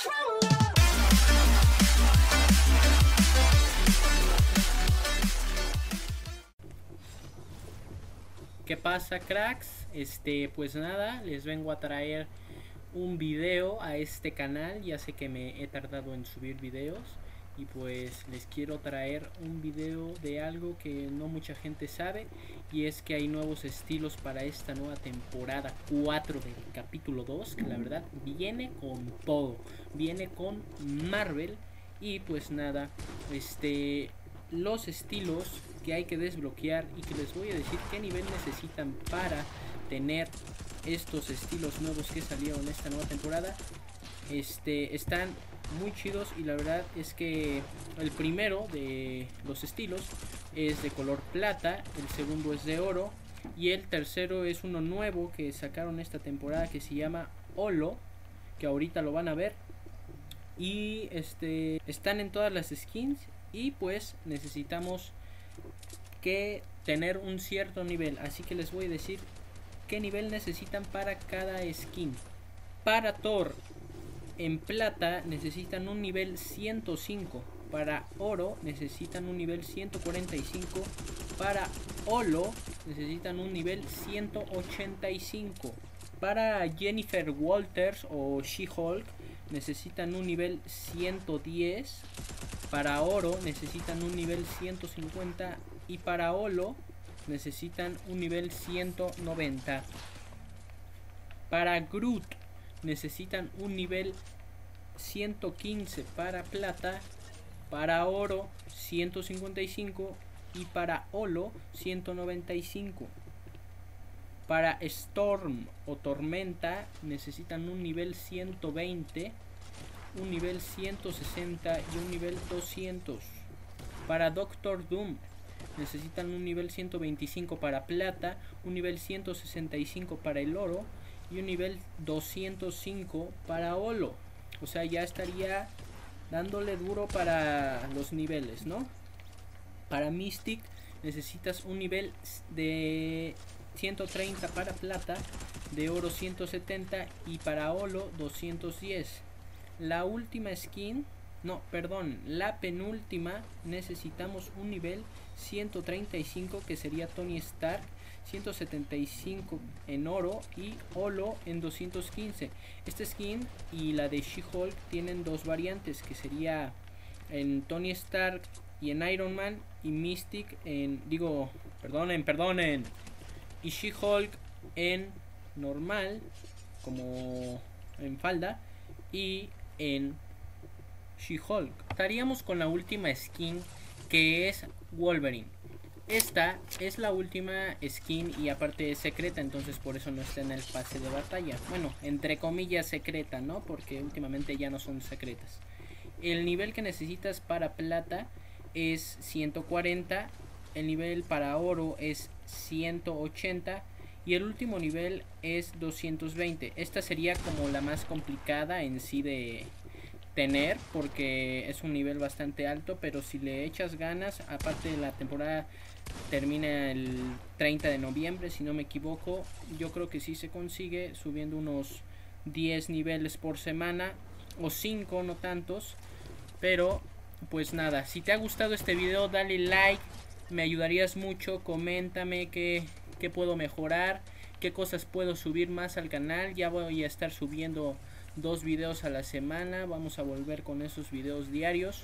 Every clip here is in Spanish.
¿Qué pasa, cracks? Pues nada, les vengo a traer un video a este canal. Ya sé que me he tardado en subir videos y pues les quiero traer un video de algo que no mucha gente sabe, y es que hay nuevos estilos para esta nueva temporada 4 del capítulo 2, que la verdad viene con todo, viene con Marvel. Y pues nada, los estilos que hay que desbloquear y que les voy a decir qué nivel necesitan para tener estos estilos nuevos que salieron esta nueva temporada. Están muy chidos, y la verdad es que el primero de los estilos es de color plata, el segundo es de oro y el tercero es uno nuevo que sacaron esta temporada que se llama Holo, que ahorita lo van a ver. Y están en todas las skins, y pues necesitamos que tener un cierto nivel, así que les voy a decir qué nivel necesitan para cada skin. Para Thor en plata necesitan un nivel 105, para oro necesitan un nivel 145, para Holo necesitan un nivel 185, para Jennifer Walters o She-Hulk necesitan un nivel 110, para oro necesitan un nivel 150 y para Holo necesitan un nivel 190. Para Groot necesitan un nivel 115 para plata, para oro 155 y para Holo 195. Para Storm o Tormenta necesitan un nivel 120, un nivel 160 y un nivel 200. Para Doctor Doom necesitan un nivel 125 para plata, un nivel 165 para el oro y un nivel 205 para Holo. O sea, ya estaría dándole duro para los niveles, ¿no? Para Mystic necesitas un nivel de 130 para plata, de oro 170 y para Holo 210. La última skin, no, perdón, la penúltima necesitamos un nivel 135 que sería Tony Stark, 175 en oro y Holo en 215. Esta skin y la de She-Hulk tienen dos variantes, que sería en Tony Stark y en Iron Man, y Mystic en, perdonen, y She-Hulk en normal, como en falda, y en She-Hulk. Estaríamos con la última skin, que es Wolverine. Esta es la última skin y aparte es secreta, entonces por eso no está en el pase de batalla. Bueno, entre comillas secreta, ¿no? Porque últimamente ya no son secretas. El nivel que necesitas para plata es 140, el nivel para oro es 180 y el último nivel es 220. Esta sería como la más complicada en sí de tener, porque es un nivel bastante alto, pero si le echas ganas, aparte de la temporada termina el 30 de noviembre si no me equivoco, yo creo que sí se consigue subiendo unos 10 niveles por semana o 5, no tantos. Pero pues nada, si te ha gustado este video dale like, me ayudarías mucho. Coméntame qué puedo mejorar, qué cosas puedo subir más al canal. Ya voy a estar subiendo 2 videos a la semana, vamos a volver con esos videos diarios.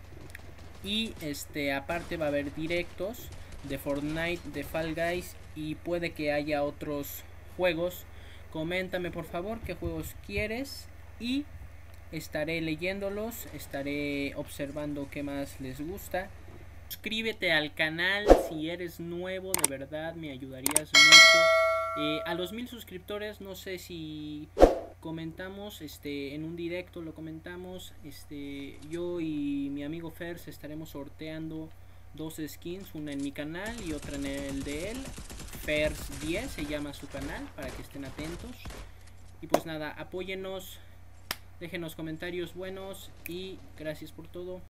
Y aparte va a haber directos de Fortnite, de Fall Guys, y puede que haya otros juegos. Coméntame por favor qué juegos quieres y estaré leyéndolos, estaré observando qué más les gusta. Suscríbete al canal si eres nuevo, de verdad me ayudarías mucho. A los 1000 suscriptores no sé si comentamos en un directo, lo comentamos. Yo y mi amigo Fers estaremos sorteando 2 skins, una en mi canal y otra en el de él. Fers 10 se llama su canal, para que estén atentos. Y pues nada, apóyennos, déjenos comentarios buenos y gracias por todo.